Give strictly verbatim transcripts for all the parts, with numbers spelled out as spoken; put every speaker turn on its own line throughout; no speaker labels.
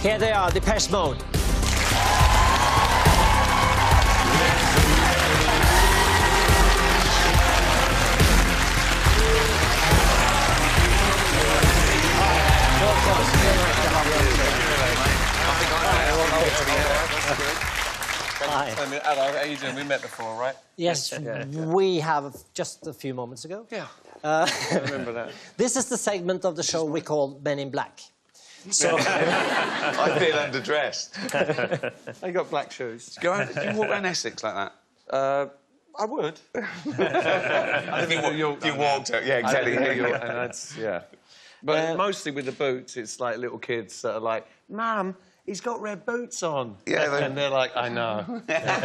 Here they are, Depeche Mode. Hi.
Hello, how you doing? We met before, right?
Yes, yeah, yeah. We have just a few moments ago.
Yeah,
uh,
I remember that.
This is the segment of the show we call Men in Black. So
I feel underdressed.
I got black shoes.
Go out, do you walk around Essex like that?
Uh, I would.
I think you, you, you walked out. Yeah, exactly.
I York, and that's, yeah. But
Uh,
mostly with the boots, it's like little kids that are like, Mum, he's got red boots on.
Yeah, they...
And they're like, I know.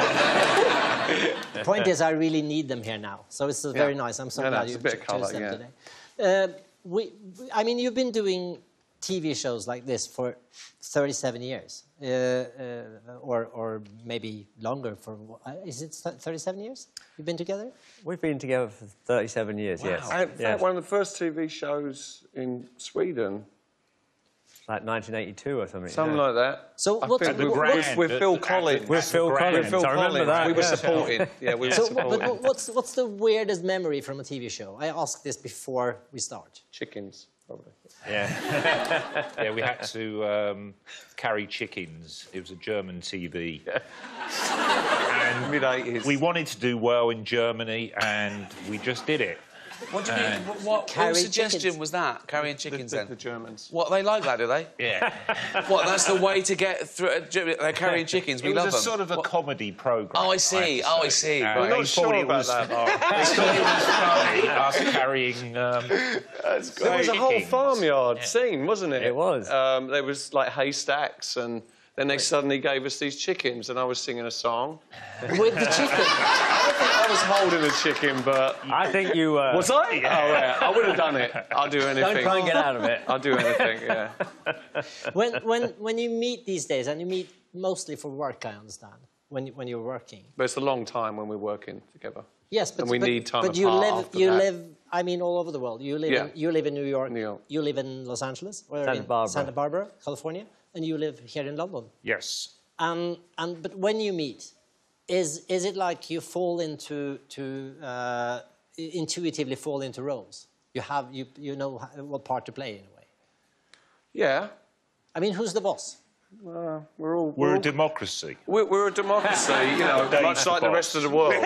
The point is, I really need them here now. So it's uh, very yeah. nice. I'm so
no,
glad
no,
you
a bit of colour,
chose them
yeah.
today. Uh, we, we, I mean, you've been doing T V shows like this for thirty-seven years, uh, uh, or or maybe longer. For uh, is it thirty-seven years you've been together?
We've been together for thirty-seven years.
Wow.
Yes.
And in fact,
yes.
one of the first T V shows in Sweden.
Like nineteen eighty-two or something.
Something
yeah.
like that.
So
I
what's,
think
what,
with,
what's,
with Phil Collins.
With Phil Collins.
Phil
I remember
Collins.
that.
We were
yeah.
supporting. Yeah, we were
so,
supporting.
but what's what's the weirdest memory from a T V show? I asked this before we start.
Chickens, probably.
Yeah. Yeah, we had to um, carry chickens. It was a German T V.
Yeah.
And
mid eighties.
we wanted to do well in Germany, and we just did it.
What do you mean? What, what, what suggestion
chickens.
was that? Carrying chickens,
the, the,
then?
the Germans.
What, they like that, do they?
Yeah.
What, that's the way to get through... They're carrying chickens, we
it
love
was a
them.
sort of a
what?
comedy programme.
Oh, I see, oh, I see.
Uh,
I'm
they
not
thought
sure
it
about
was,
that, Mark.
They thought it was funny, us carrying... Um,
That's there was a whole
chickens.
farmyard
Yeah.
scene, wasn't it?
It was.
Um, there was, like, haystacks, and then they suddenly gave us these chickens, and I was singing a song.
With the chicken.
I don't think I was holding a chicken, but...
I think you... Uh,
Was I?
Yeah.
Oh, yeah. I would have done it. I'll do anything.
Don't try and get out of it.
I'll do anything, yeah.
when when when you meet these days, and you meet mostly for work, I understand. When when you're working.
But it's a long time when we're working together.
Yes, but
and we
but,
need time
But you
apart
live
after
you
that.
live. I mean, all over the world. You live
Yeah.
in you live in New York.
New York.
You live in Los Angeles. Or
Santa
in
Barbara.
Santa Barbara, California, and you live here in London.
yes.
And and but when you meet, is is it like you fall into to uh, intuitively fall into roles? You have you you know what part to play in a way.
Yeah.
I mean, who's the boss?
Uh, we're all...
We're
all,
a democracy.
We're, we're a democracy, you know,
Dave's
much
the
like the
boss.
rest of the world.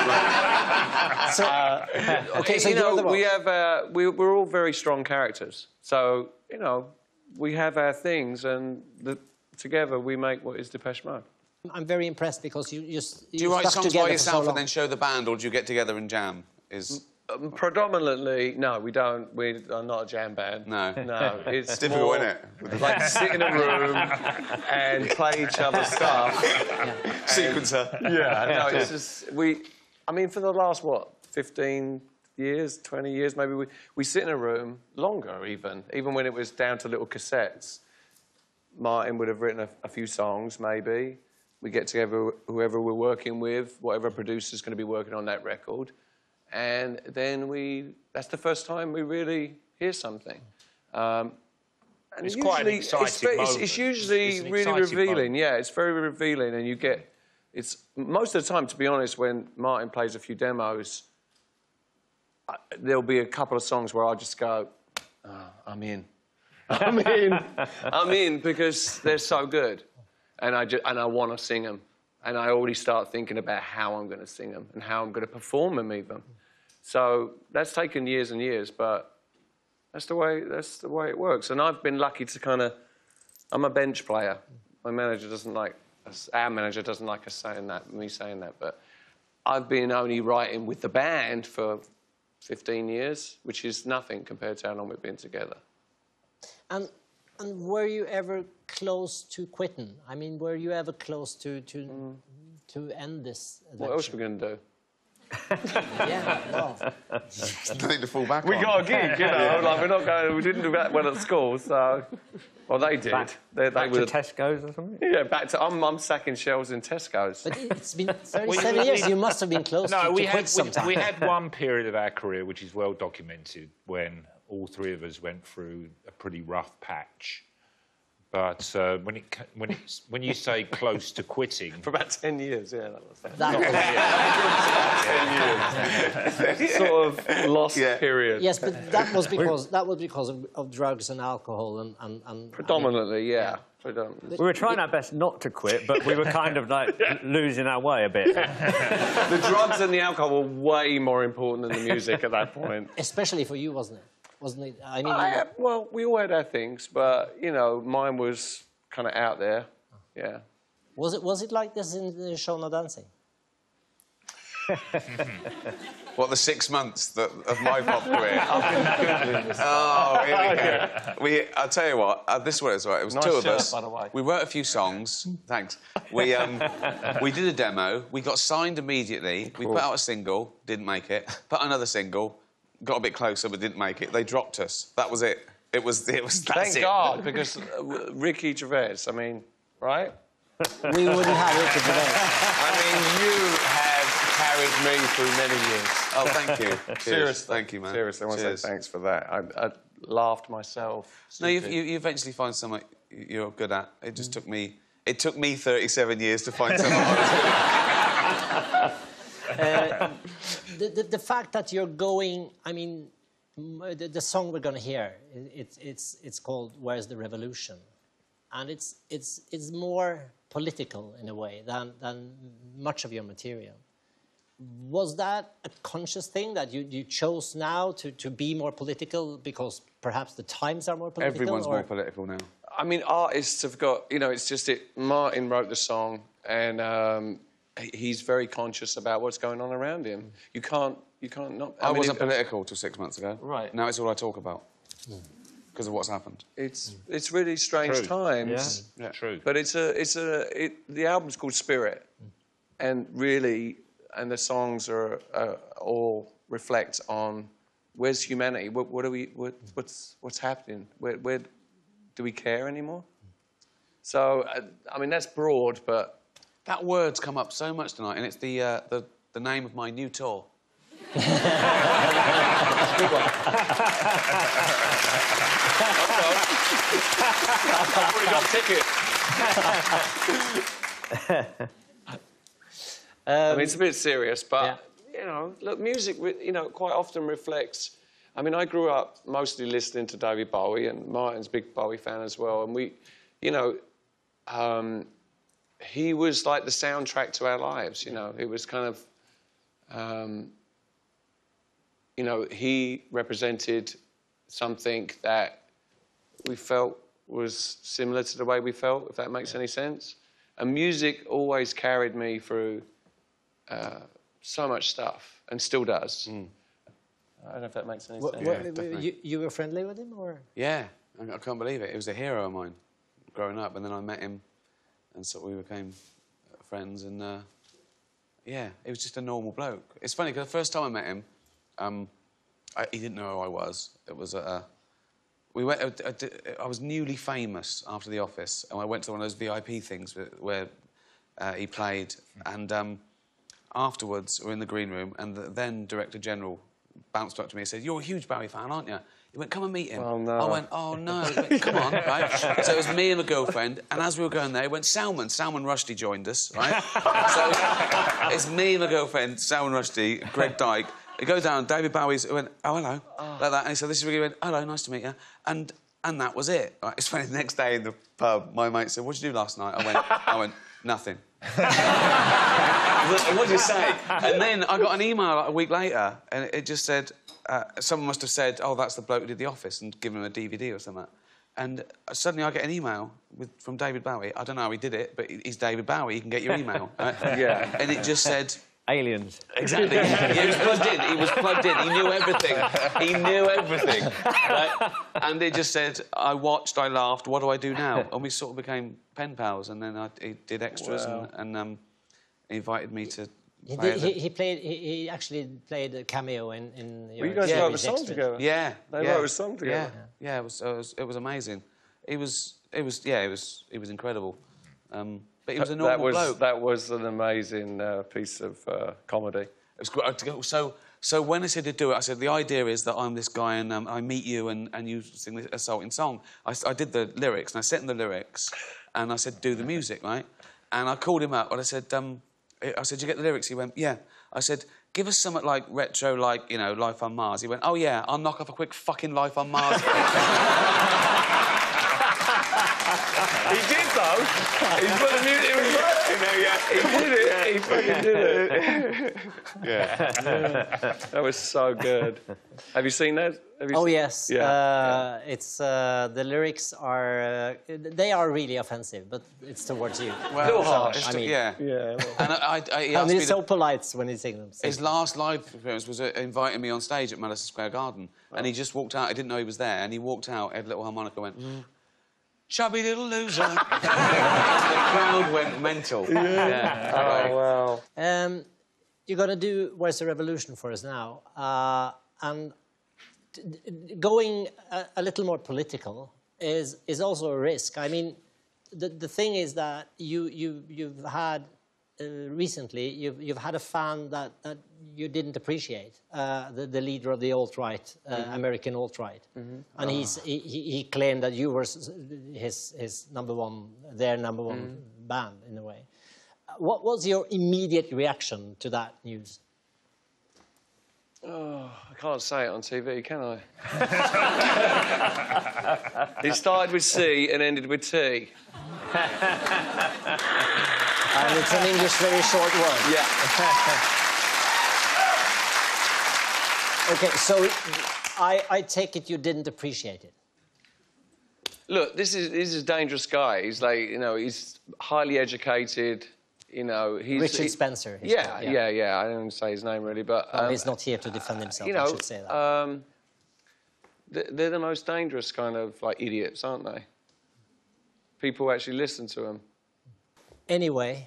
So,
uh,
okay, so
you
you're
know,
the boss.
we have uh, we, we're all very strong characters. So you know, we have our things, and the, together we make what is Depeche Mode.
I'm very impressed because you just
Do you write
stuck
songs
together
by
for so
yourself
long.
and then show the band, or do you get together and jam? Is
Um, predominantly, no, we don't. We are not a jam band.
No.
No, it's
difficult,
more
isn't it?
like sit in a room and play each other's stuff.
sequencer?
Yeah, no, it's just we. I mean, for the last what, fifteen years, twenty years, maybe we we sit in a room longer, even even when it was down to little cassettes. Martin would have written a, a few songs, maybe. We get together, whoever we're working with, whatever producer's going to be working on that record. And then we, that's the first time we really hear something. Um, and
It's
usually,
quite an exciting
it's, it's,
moment.
it's usually
It's an
really
exciting
revealing.
moment.
Yeah, it's very revealing. And you get, it's, most of the time, to be honest, when Martin plays a few demos, I, there'll be a couple of songs where I just go, oh, I'm in. I'm in. I'm in because they're so good. And I, just, and I want to sing them. And I already start thinking about how I'm going to sing them and how I'm going to perform them even. So that's taken years and years, but that's the way, that's the way it works. And I've been lucky to kind of... I'm a bench player. My manager doesn't like... us, our manager doesn't like us saying that, me saying that, but I've been only writing with the band for fifteen years, which is nothing compared to how long we've been together.
And and were you ever close to quitting? I mean, were you ever close to to mm. to end this adventure?
What else are we going to do?
Yeah, well.
Nothing to fall back
We
on.
got a gig, you know. Like we're not going. We didn't do that well at school, so. Well, they did.
Back,
they, they
back
were,
to Tesco's or something?
Yeah, back to. I'm, I'm sacking shelves in Tesco's.
But it's been thirty-seven years. You must have been close
No,
to,
we
to
had
quit sometime.
we, we had one period of our career which is well documented when all three of us went through a pretty rough patch. But uh, when it ca- when it's when you say close to quitting,
For about ten years, yeah. That was that.
That was,
Sort of lost
Yeah.
period.
yes, but that was because that was because of, of drugs and alcohol and and, and
Predominantly, yeah. Predominantly.
We were trying our best not to quit, but we were kind of like losing our way a bit.
The drugs and the alcohol were way more important than the music at that point.
especially for you, wasn't it? Wasn't it? I mean,
I, well, we all had our things, but, you know, mine was kind of out there. Yeah.
was it was it like this in the show No Dancing?
What, the six months that, of my pop career? Oh, here we go. We, I'll tell you what, uh, this was right. It was
Nice
two of
shirt,
us.
by the way.
We wrote a few songs. Thanks. We, um, we did a demo. We got signed immediately. We put out a single, didn't make it. Put out another single, got a bit closer, but didn't make it. They dropped us. That was it. It was, it was, that's
Thank
it.
God, because uh, Ricky Gervais, I mean, right?
We wouldn't have it today.
I mean, you have carried me through many years.
Oh, thank you. Cheers.
Seriously.
Thank you, man.
Seriously, I want to
Cheers.
say thanks for that. I, I laughed myself.
No, you, you, you eventually find something you're good at. It just took me... It took me thirty-seven years to find something I was good at.
uh, the, the the fact that you're going, I mean, m- the, the song we're going to hear, it, it's it's it's called "Where's the Revolution," and it's it's it's more political in a way than than much of your material. Was that a conscious thing that you, you chose now to, to be more political because perhaps the times are more political?
Everyone's
or?
more political now.
I mean, artists have got, you know, it's just it. Martin wrote the song, and um, he- he's very conscious about what's going on around him. You can't, you can't not.
I,
mean,
wasn't
it-
political till six months ago.
Right.
Now it's all I talk about. Because of what's happened.
It's it's really strange
True.
times.
Yeah.
true.
But it's a it's a it, the album's called Spirit, and really, and the songs are uh, all reflect on where's humanity. What, what are we? What, what's what's happening? Where where do we care anymore? So uh, I mean that's broad, but
That word's come up so much tonight, and it's the, uh, the, the name of my new tour.
I've already got a ticket. I mean, it's a bit serious, but, you know, look, music, re- you know, quite often reflects... I mean, I grew up mostly listening to David Bowie, and Martin's a big Bowie fan as well, and we, you know, um, he was like the soundtrack to our lives, you know. It was kind of, um, you know, he represented something that we felt was similar to the way we felt, if that makes any sense. And music always carried me through uh, so much stuff, and still does. I don't know if that makes any
Wha-
sense.
wha-
Yeah, definitely.
you, you were friendly with him, or?
Yeah, I, I can't believe it. He was a hero of mine growing up, and then I met him, and so we became friends, and uh, yeah, he was just a normal bloke. It's funny, because the first time I met him, um, I, he didn't know who I was. It was uh, we went. Uh, uh, I was newly famous after The Office, and I went to one of those V I P things where, where uh, he played, and um, afterwards we're in the green room, and the then Director General bounced up to me and said, "You're a huge Bowie fan, aren't you?" He went, "Come and meet him."
Oh, no.
I went, "Oh, no." He went, "Come on," right? So it was me and my girlfriend, and as we were going there, he went, "Salman." Salman Rushdie joined us, right? So it's me and my girlfriend, Salman Rushdie, Greg Dyke. He goes down, David Bowie's, he went, "Oh, hello," like that. And he said, "This is where he went, hello, nice to meet you." And and that was it. Right? It's funny, the next day in the pub, my mate said, "What'd you do last night?" I went, I went, "Nothing." What did you say? And then I got an email like a week later, and it just said, uh, someone must have said, "Oh, that's the bloke who did The Office," and given him a D V D or something. And suddenly I get an email with, from David Bowie. I don't know how he did it, but he's David Bowie. He can get your email. Right?
Yeah.
And it just said...
Aliens.
Exactly. Yeah, he was plugged in. He was plugged in. He knew everything. He knew everything. Right? And it just said, I watched, I laughed, what do I do now? And we sort of became pen pals. And then I, he did extras
Wow.
and, and um, he invited me to
He,
play
did,
the-
he, he played. He, he actually played a cameo in in your
Well, you guys
series
wrote a song
Extras.
together.
Yeah.
They
yeah,
wrote a song together.
Yeah, yeah, it was, it was, it was amazing. It was, it was, yeah, it was, it was incredible. Um, but he was a normal
that was
bloke.
that was an amazing uh, piece of uh, comedy.
It was great to go. So So when I said to do it, I said, the idea is that I'm this guy and um, I meet you and, and you sing this assaulting song. I, I did the lyrics, and I sent him the lyrics, and I said, do the music, right? And I called him up, and I said, um, I said, did you get the lyrics? He went, yeah. I said, give us something like retro, like, you know, Life on Mars. He went, oh, yeah, I'll knock off a quick fucking Life on Mars.
He did, though. He put the music, it was right. You know, yeah. He did it. He fucking did it. Yeah. yeah. That was so good. Have you seen that? Have you
Oh,
seen...
yes.
Yeah.
Uh, it's, uh, the lyrics are... Uh, they are really offensive, but it's towards you.
Well,
Little harsh.
I
I mean-
yeah.
Yeah.
And I, I, I, he
And
asked me
he's
to-
so polite when he sings them.
His last live appearance was uh, inviting me on stage at Madison Square Garden. Oh. And he just walked out. I didn't know he was there. And he walked out, had a little harmonica, went, mm. chubby little loser. The crowd went mental. Yeah. yeah.
Oh, wow.
Um, you're going to do Where's the Revolution for us now. Uh, and t going a, a little more political is, is also a risk. I mean, the, the thing is that you, you, you've had... Uh, recently, you've, you've had a fan that, that you didn't appreciate, uh, the, the leader of the alt-right, uh, mm-hmm. American alt-right. Mm-hmm. And oh. he's, he, he claimed that you were his, his number one, their number one mm-hmm. band, in a way. Uh, what was your immediate reaction to that news?
Oh, I can't say it on T V, can I? It started with C and ended with T.
And it's an English very short word.
Yeah.
OK, so I, I take it you didn't appreciate it.
Look, this is, this is a dangerous guy. He's like, you know, he's highly educated, you know... He's,
Richard
he,
Spencer.
Yeah,
yeah,
yeah, yeah. I don't say his name, really, but...
Well,
um,
he's not here to defend himself,
you know,
I should say that.
Um, they're the most dangerous kind of, like, idiots, aren't they? People actually listen to them.
Anyway...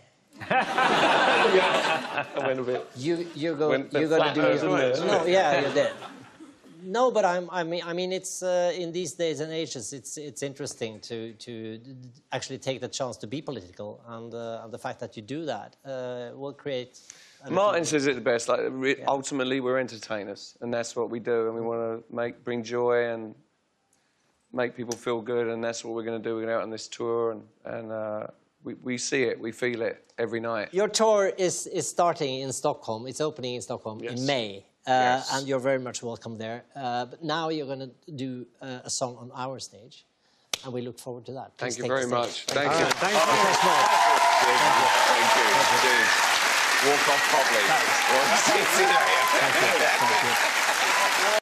yeah, I went a bit...
You, you're, go,
went
you're going to do...
It,
no, yeah, you did. No, but I'm, I mean, I mean, it's uh, in these days and ages, it's it's interesting to to actually take the chance to be political, and, uh, and the fact that you do that uh, will create.
Martin says it the best. Like, re
yeah.
ultimately, we're entertainers, and that's what we do, and we want to make bring joy and make people feel good, and that's what we're going to do. We're going out on this tour, and and uh, we we see it, we feel it every night.
Your tour is is starting in Stockholm. It's opening in Stockholm yes. in May. Uh, yes. And you're very much welcome there. Uh, but now you're going to do uh, a song on our stage, and we look forward to that.
Please
Thank you
very much. Thank,
Thank
you.
you.
Thank
you.
Thank you. Thank you. Thank you. Walk off properly.
Thank you. Thank you.